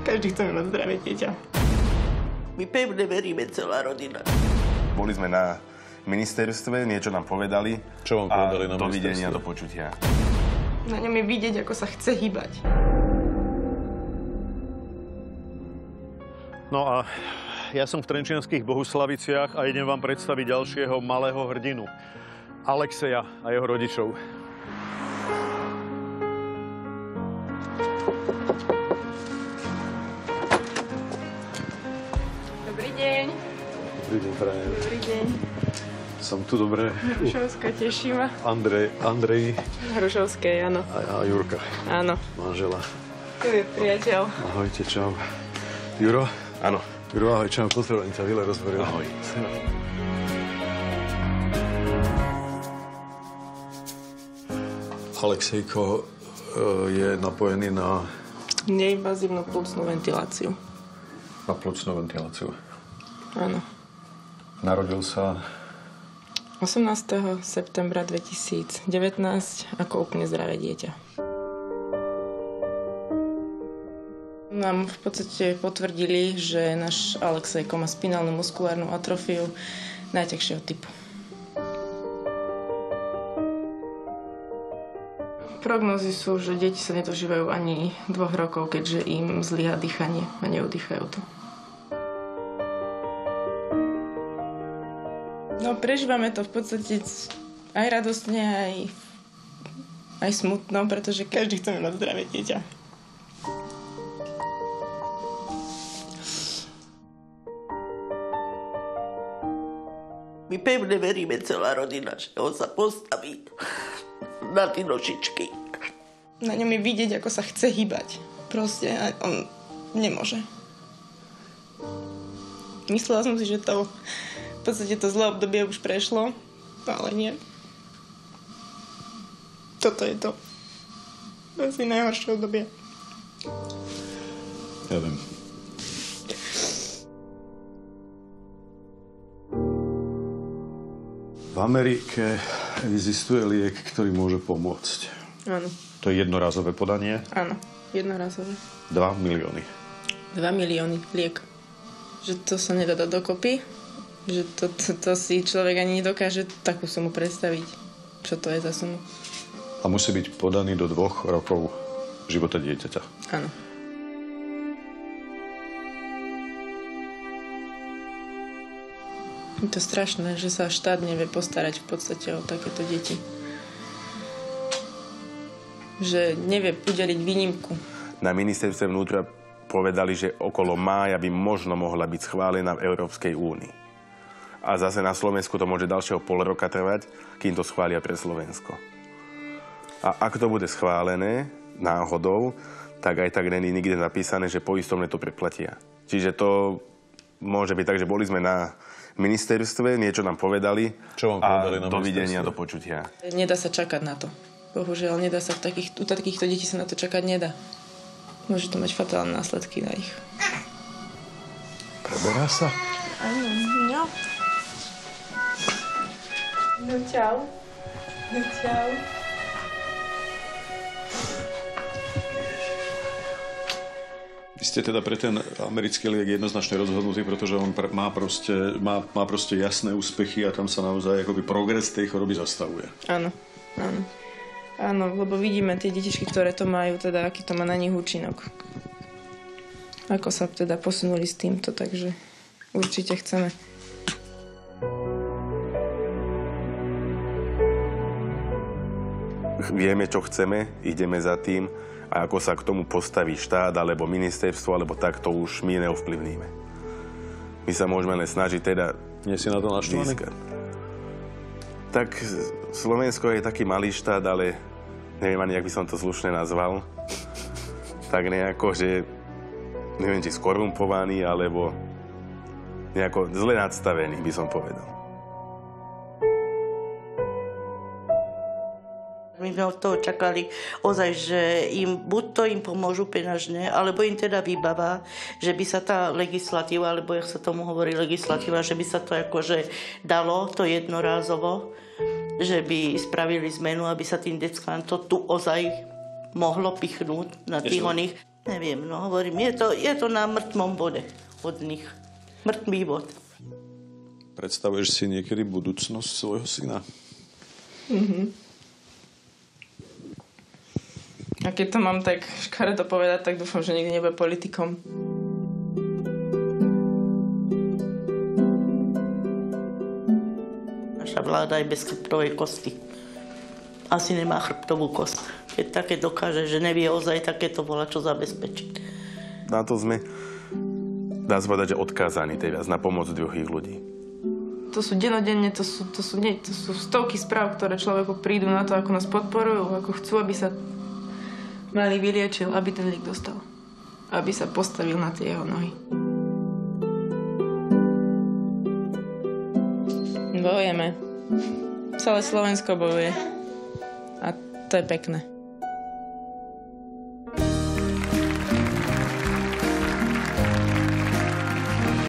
Každý chceme mať zdravé dieťa. My pevne veríme, celá rodina. Boli sme na ministerstve, niečo nám povedali. Čo vám povedali na ministerstve? Dovidenia, do počutia. Na ňom je vidieť, ako sa chce hýbať. No a ja som v Trenčianskych Bohuslaviciach a idem vám predstaviť ďalšieho malého hrdinu. Alexeja a jeho rodičov. Dobrý deň. Dobrý deň, prajem. Dobrý deň. Som tu dobre. Hrušovská, teší ma. Andrej Hrušovskej, áno. a Jurka. Áno. Manžela. To je priateľ. Ahojte, čau. Juro? Áno. Juro, ahoj, čau, pozdravujem ťa, Vile rozhovoril. Ahoj. Alexejko je napojený na Neinvazívnu plúcnu ventiláciu. plúcnu ventiláciu. Áno. Narodil sa 18. septembra 2019 ako úplne zdravé dieťa. Nám v podstate potvrdili, že náš Alexejko má spinálnu muskulárnu atrofiu najťažšieho typu. Prognózy sú, že deti sa nedožívajú ani 2 rokov, keďže im zlyhá dýchanie a neudýchajú to. No, prežívame to v podstate aj radostne, aj smutno, pretože každý chceme mať zdravé dieťa. My pevne veríme, celá rodina, že on sa postaví na tie nožičky. Na ňom je vidieť, ako sa chce hýbať. Proste on nemôže. Myslela som si, že to v podstate to zlé obdobie už prešlo, ale nie. Toto je to. Asi najhoršie obdobie. Ja viem. V Amerike existuje liek, ktorý môže pomôcť. Áno. To je jednorazové podanie. Áno, jednorázové. 2 milióny. 2 milióny liek. Že to sa nedá dať dokopy. Že to si človek ani nedokáže takú sumu predstaviť. Čo to je za sumu. A musí byť podaný do 2 rokov života dieťaťa. Áno. Je to strašné, že sa štát nevie postarať v podstate o takéto deti. Že nevie udeliť výnimku. Na ministerstve vnútra povedali, že okolo mája by možno mohla byť schválená v Európskej únii. A zase na Slovensku to môže ďalšieho pol roka trvať, kým to schvália pre Slovensko. A ak to bude schválené náhodou, tak aj tak není nikde napísané, že poistovné to preplatia. Čiže to môže byť tak, že boli sme na ministerstve, niečo nám povedali. Čo vám povedali na dovidenia, ministerstve? do počutia. Nedá sa čakať na to. Bohužiaľ, nedá sa u takýchto detí sa na to čakať nedá. Môže to mať fatálne následky na ich. Preberá sa? Áno, no. No čau. No čau. Vy ste teda pre ten americký liek jednoznačne rozhodnutý, pretože on má proste jasné úspechy a tam sa naozaj akoby progres tej choroby zastavuje. Áno, áno. Áno, lebo vidíme tie detičky, ktoré to majú, teda aký to má na nich účinok. Ako sa teda posunuli s týmto, takže určite chceme. Vieme, čo chceme, ideme za tým a ako sa k tomu postaví štát alebo ministerstvo, alebo tak, to už my neovplyvníme. My sa môžeme len snažiť teda Nie si na to naštvaný? získať. Tak Slovensko je taký malý štát, ale neviem ani, jak by som to slušne nazval. Tak nejako, že neviem, či skorumpovaný, alebo nejako zle nadstavený, by som povedal. My sme od toho čakali ozaj, že buď to im pomôžu peňažne, alebo im teda vybava, že by sa tá legislatíva, alebo jak sa tomu hovorí legislatíva, že by sa to akože dalo, to jednorázovo, že by spravili zmenu, aby sa tým deckám to tu ozaj mohlo pichnúť na tých oných. Neviem, no hovorím, je to na mŕtvom bode od nich. Mŕtvý bod. Predstavuješ si niekedy budúcnosť svojho syna? A keď to mám tak škaredo povedať, tak dúfam, že nikdy nebude politikom. Naša vláda je bez chrbtovej kosti. Asi nemá chrbtovú kost. Keď také dokáže, že nevie ozaj takéto volať, čo zabezpečiť. Na to sme, dá sa povedať, že odkázaní teraz na pomoc druhých ľudí. To sú denodenne, to sú stovky správ, ktoré človeku prídu na to, ako nás podporujú, ako chcú, aby sa malý vyliečil, aby ten liek dostal. Aby sa postavil na tie jeho nohy. Bojujeme. Celé Slovensko bojuje. A to je pekné.